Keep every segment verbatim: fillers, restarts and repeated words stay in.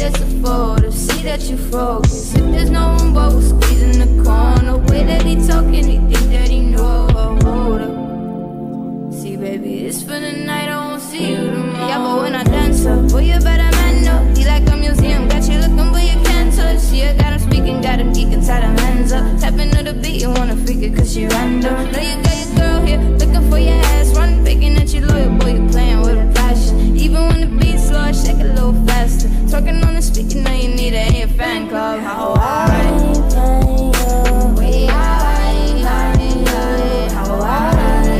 that's a photo, see that you focus. If there's no room, but we're squeezing the corner. Way that he talking, he think that he know. Hold up. See, baby, it's for the night, I won't see you tomorrow. Yeah, but when I dance up, boy, you better man up. He like a museum, got you looking, but you can't touch. See, I got him speaking, got him geeking, tied him hands up. Tapping to the beat, you wanna freak it, cause she random. Know you got your girl here, looking for your ass. Run, faking that you loyal, boy, you playing with her passion. Even when the beat's slow, I shake a little faster. Talking on the speaker, know you need it in your fan club. How I way I how I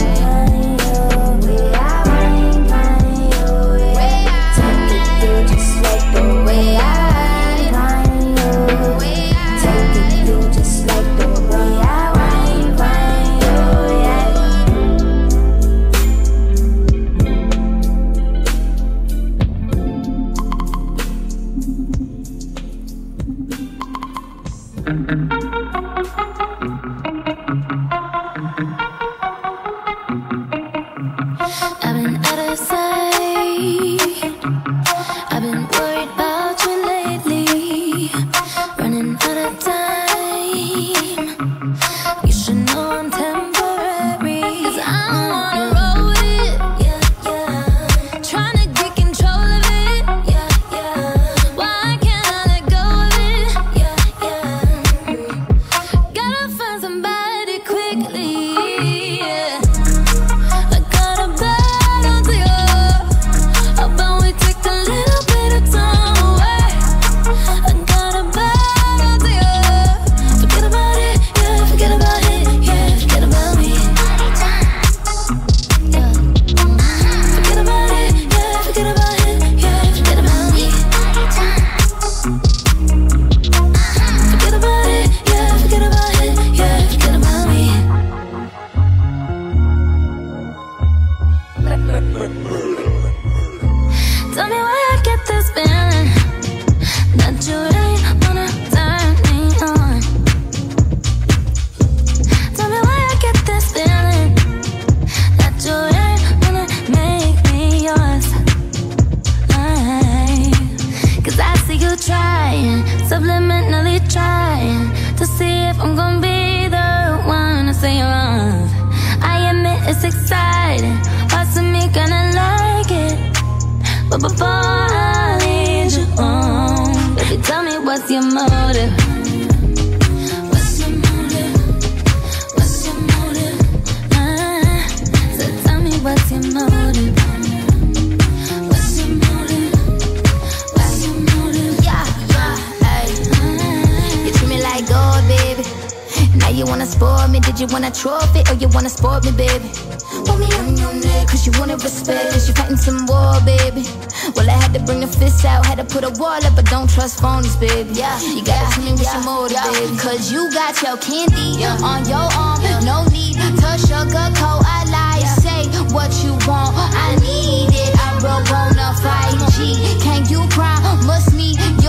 you want a trophy or you wanna sport me, baby? Want me on your neck, cause you wanna respect, cause you fighting some war, baby. Well, I had to bring the fists out, had to put a wall up, but don't trust phonies, baby. Yeah, you gotta tell me what's your motive, baby. Cause you got your candy on your arm, no need to sugarcoat. I lie, say what you want, I need it. I broke on a five G, can you promise me